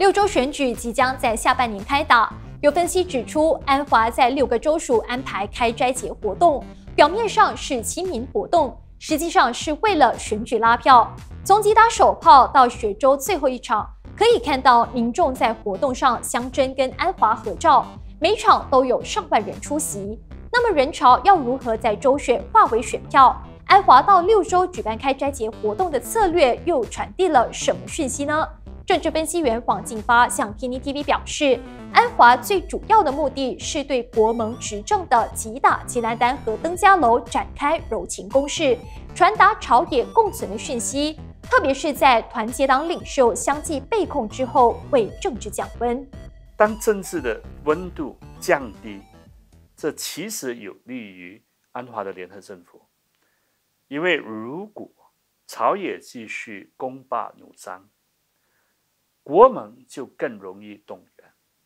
6州选举即将在下半年开打，有分析指出，安华在6个州属安排开斋节活动，表面上是亲民活动，实际上是为了选举拉票。从击打首炮到雪州最后一场，可以看到民众在活动上相争跟安华合照，每场都有上万人出席。那么人潮要如何在州选化为选票？安华到6州举办开斋节活动的策略又传递了什么讯息呢？政治分析员黄进发向 PTTV 表示，安华最主要的目的是对国盟执政的击打吉兰丹和登嘉楼展开柔情攻势，传达朝野共存的讯息，特别是在团结党领袖相继被控之后，为政治降温。 当政治的温度降低，这其实有利于安华的联合政府，因为如果朝野继续攻霸弩张，国盟就更容易动员，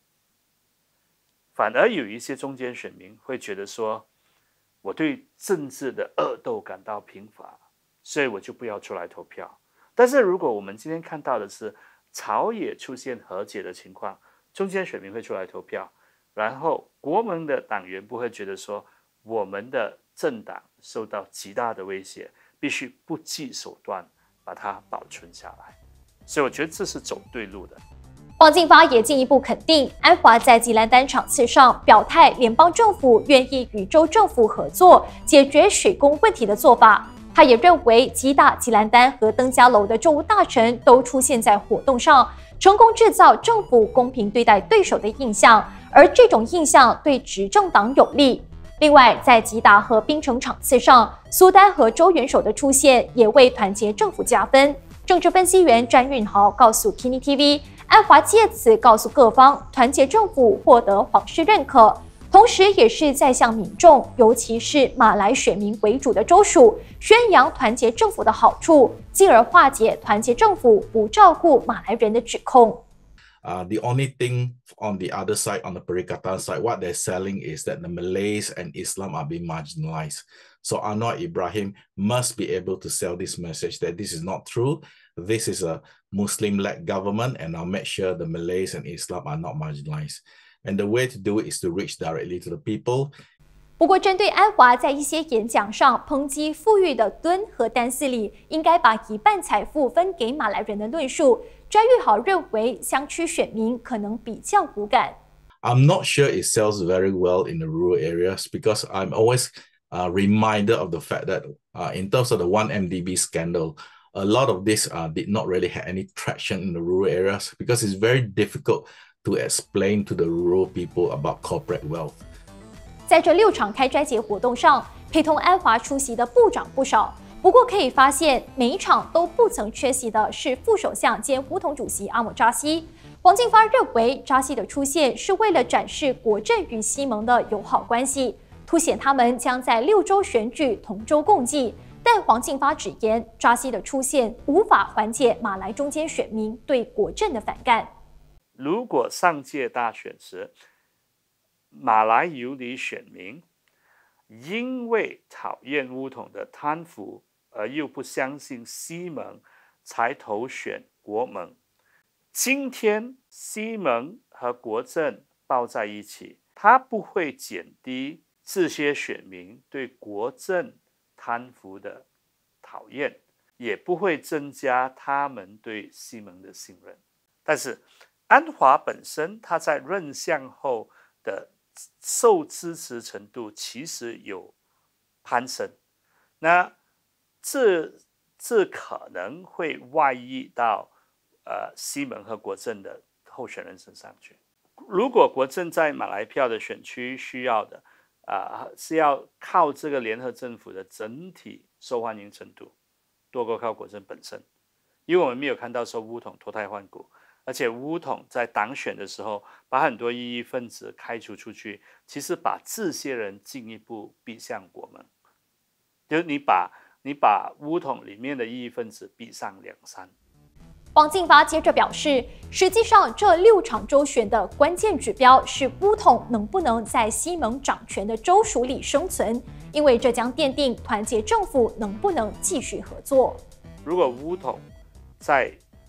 反而有一些中间选民会觉得说，我对政治的恶斗感到贫乏，所以我就不要出来投票。但是如果我们今天看到的是朝野出现和解的情况，中间选民会出来投票，然后国盟的党员不会觉得说我们的政党受到极大的威胁，必须不计手段把它保存下来。所以我觉得这是走对路的。 黄进发也进一步肯定，安华在吉兰丹场次上表态，联邦政府愿意与州政府合作解决水工问题的做法。他也认为，击打吉兰丹和登嘉楼的州务大臣都出现在活动上，成功制造政府公平对待对手的印象，而这种印象对执政党有利。另外，在吉打和槟城场次上，苏丹和州元首的出现也为团结政府加分。政治分析员詹运豪告诉 PTTV， 安华借此告诉各方，团结政府获得皇室认可，同时也是在向民众，尤其是马来选民为主的州属，宣扬团结政府的好处，进而化解团结政府不照顾马来人的指控。 The only thing on the other side, on the Perikatan side, what they're selling is that the Malays and Islam are being marginalized. So Anwar Ibrahim must be able to sell this message that this is not true. This is a Muslim-led government, and I'll make sure the Malays and Islam are not marginalized. And the way to do it is to reach directly to the people. 不过，针对安华在一些演讲上抨击富裕的敦和丹斯里应该把一半财富分给马来人的论述，詹玉豪认为乡区选民可能比较无感。 I'm not sure it sells very well in the rural areas because I'm always reminded of the fact that in terms of the 1MDB scandal, a lot of this did not really have any traction in the rural areas because it's very difficult to explain to the rural people about corporate wealth. 在这6场开斋节活动上，陪同安华出席的部长不少。不过可以发现，每一场都不曾缺席的是副首相兼巫统主席阿姆扎西。黄进发认为，扎西的出现是为了展示国阵与西盟的友好关系，凸显他们将在6州选举同舟共济。但黄进发直言，扎西的出现无法缓解马来中间选民对国阵的反感。 如果上届大选时，马来游离选民因为讨厌巫统的贪腐，而又不相信西盟，才投选国盟。今天西盟和国阵抱在一起，它不会减低这些选民对国阵贪腐的讨厌，也不会增加他们对西盟的信任。但是安华本身，他在任相后的受支持程度其实有攀升，那这可能会外溢到西盟和国阵的候选人身上去。如果国阵在马来票的选区需要的是要靠这个联合政府的整体受欢迎程度多过靠国阵本身，因为我们没有看到说巫统脱胎换骨。而且巫统在党选的时候，把很多异议分子开除出去，其实把这些人进一步逼向国盟。就是你把巫统里面的异议分子逼上2、3。 黄进发接着表示，实际上这6场州选的关键指标是巫统能不能在西盟掌权的州属里生存，因为这将奠定团结政府能不能继续合作。 如果巫统在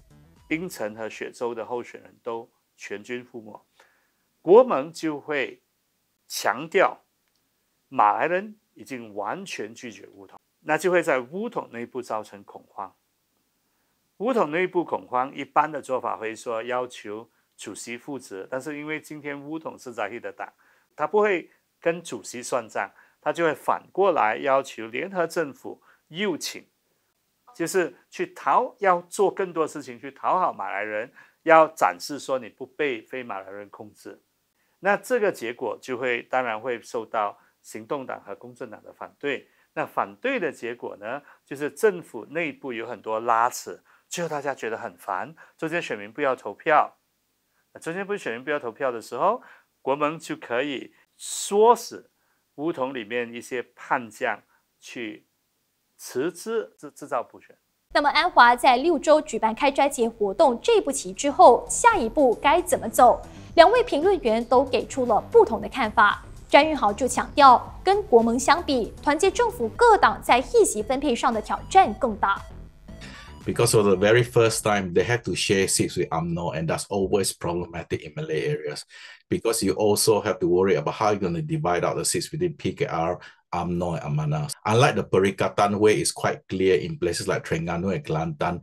槟城和雪州的候选人都全军覆没，国盟就会强调马来人已经完全拒绝巫统，那就会在巫统内部造成恐慌。巫统内部恐慌，一般的做法会说要求主席负责，但是因为今天巫统是在野的党，他不会跟主席算账，他就会反过来要求联合政府右倾，就是要做更多事情去讨好马来人，要展示说你不被非马来人控制。那这个结果当然会受到行动党和公正党的反对。那反对的结果呢，就是政府内部有很多拉扯，最后大家觉得很烦，中间选民不要投票。中间选民不要投票的时候，国盟就可以唆使巫统里面一些叛将去辞职，制造补选。 那么安华在6州举办开斋节活动这步棋之后，下一步该怎么走？两位评论员都给出了不同的看法。詹运豪就强调，跟国盟相比，团结政府各党在议席分配上的挑战更大。 Because for the very first time, they have to share seats with UMNO, and that's always problematic in Malay areas. Because you also have to worry about how you're going to divide out the seats within PKR, UMNO, and Amanah. Unlike the Perikatan, where it's quite clear in places like Terengganu and Kelantan,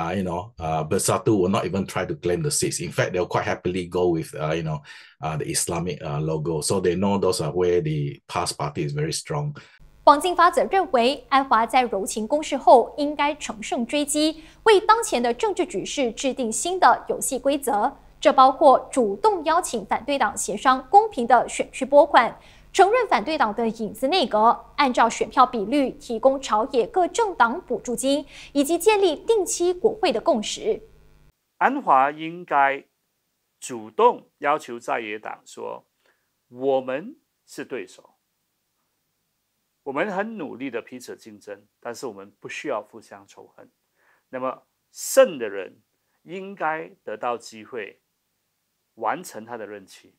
Bersatu will not even try to claim the seats. In fact, they'll quite happily go with, the Islamic logo. So they know those are where the PAS party is very strong. 黄金发则认为，安华在柔情攻势后，应该乘胜追击，为当前的政治局势制定新的游戏规则。这包括主动邀请反对党协商公平的选区拨款，承认反对党的影子内阁，按照选票比率提供朝野各政党补助金，以及建立定期国会的共识。 安华应该主动要求在野党说，我们是对手。我们很努力的彼此竞争，但是我们不需要互相仇恨。那么胜的人应该得到机会完成他的任期，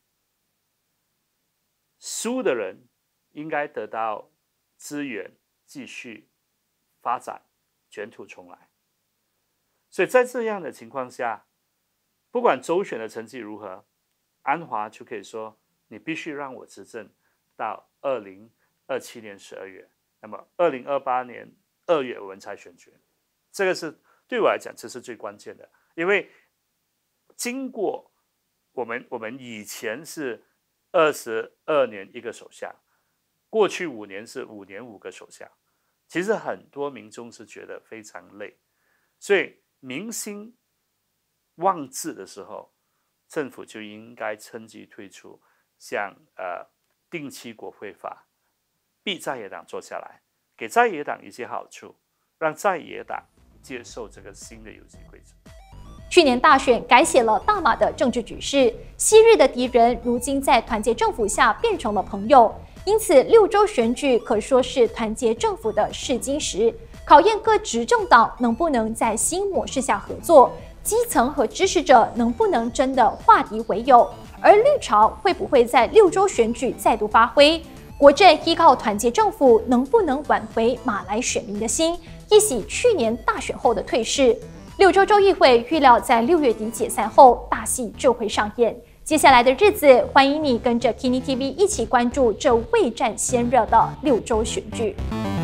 输的人应该得到资源继续发展，卷土重来。所以在这样的情况下，不管州选的成绩如何，安华就可以说，你必须让我执政到2027年12月，那么2028年2月我们才选举。这个是对我来讲，这是最关键的，因为经过我们以前是22年一个首相，过去5年是5年5个首相，其实很多民众是觉得非常累，所以民心忘志的时候，政府就应该趁机推出像定期国会法。逼在野党坐下来，给在野党一些好处，让在野党接受这个新的游戏规则。 去年大选改写了大马的政治局势，昔日的敌人如今在团结政府下变成了朋友，因此6州选举可说是团结政府的试金石，考验各执政党能不能在新模式下合作，基层和支持者能不能真的化敌为友，而绿潮会不会在6州选举再度发挥？国阵依靠团结政府能不能挽回马来选民的心，一洗去年大选后的退势？6州州议会预料在6月底解散后，大戏就会上演。接下来的日子，欢迎你跟着 Kini TV 一起关注这未战先热的6州选举。